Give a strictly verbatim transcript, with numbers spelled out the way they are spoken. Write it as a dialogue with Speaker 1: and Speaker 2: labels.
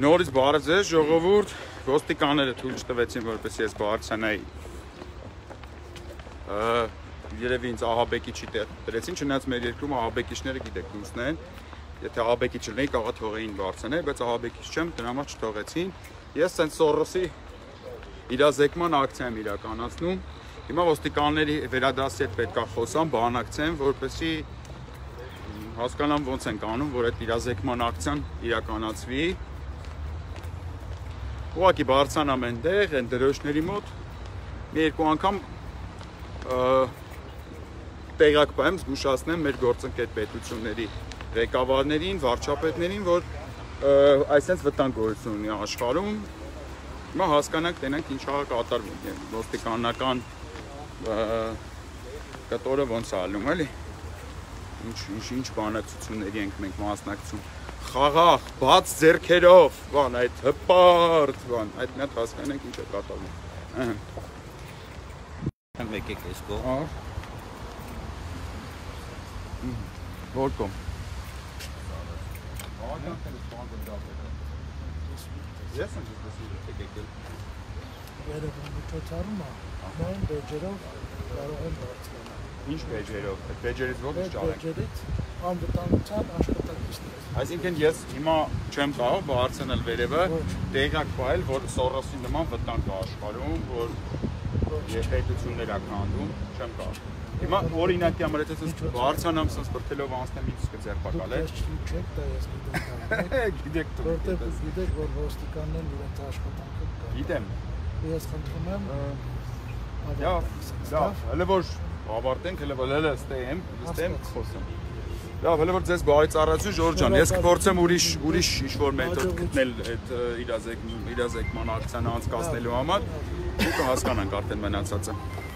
Speaker 1: Նորից բարը ձեզ, ժողովուրդ, ոստիկանները թույլ չտվեցին, որպես ես բարձրանայի երևի ինձ ահաբեկիչի տեղ դրեցին, չնայած մեր երկրում ահաբեկիչները գիտեք ուսն են, եթե ահաբեկիչ լինեի, կարող թողեին բարձրանալ, բայց ահաբեկիչ չեմ, դրա համար չթողեցին։ Ես սենց Սորոսի իրազեկման ակցիա եմ իրականացնում։ Հիմա ոստիկանների վերադասի հետ պետք է խոսամ, բանակցեմ, որպեսզի հասկանամ ոնց են անում, որ այդ իրազեկման ակցիան իրականացվի։ Ուղղակի բարձրանամ այնտեղ, այն դրոշների մոտ, մի երկու անգամ տեղակ պայեմ զգուշացնեմ մեր գործընկեր պետությունների ղեկավարներին, վարչապետներին, որ այսպես վտանգորություն ունի աշխարհում։ Հիմա հասկանանք, տենանք ինչ ա կատարվում, ոստիկանական կտորը ոնց է ալնում, էլի։ Ինչ բանակցությունների ենք մենք մասնակցում։ Խաղաղ, բաց ձեռքերով, բան, այդ հպարտ, բան, այդ մի հատ հասկանանք ինչ է կատարվում։
Speaker 2: Եկեք այս կողմ։
Speaker 1: Որ կողմ։ Ես եմ դեսի եկել։
Speaker 3: Երևանի թոթարում է, նույն բեջերով կարող են բարձրանալ։
Speaker 1: Ինչ բեջերով, այդ բեջերից ո՞ր ճարենք։
Speaker 3: Բեջերից անվտանգության աշխատակիցներ։
Speaker 1: Այսինքն ես հիմա չեմ կարող բարձրանալ վերևը, տեղակ պահել, որ Սորոսի նման վտանգ կա աշխարհում, որ պետություններ ա քանդում, չեմ կարող։ Հիմա օրինակի համար եթե ես բարձրանամ, ասես բրթելով անցնեմ, ինձ կձերբակալ է։
Speaker 3: Չեք դա ես գիտեմ։
Speaker 1: Գիտեք դու։
Speaker 3: Որտեղ գիտեք, որ ոստիկաններն իրենց աշխատանքը կան։
Speaker 1: Գիտեմ։
Speaker 3: Ես խնդրում եմ
Speaker 1: Լավ, լավ, հələ որ ավարտենք, հələ որ հələ ստեմ, ստեմ խոսեմ։ Լավ, հələ որ ձեզ բարի ծառայություն Ժորժան, ես կփորձեմ ուրիշ ուրիշ ինչ-որ մեթոդ գտնել այդ իրազեկման ակցիան անցկացնելու համար, ու կհասկանանք արդեն մնացածը։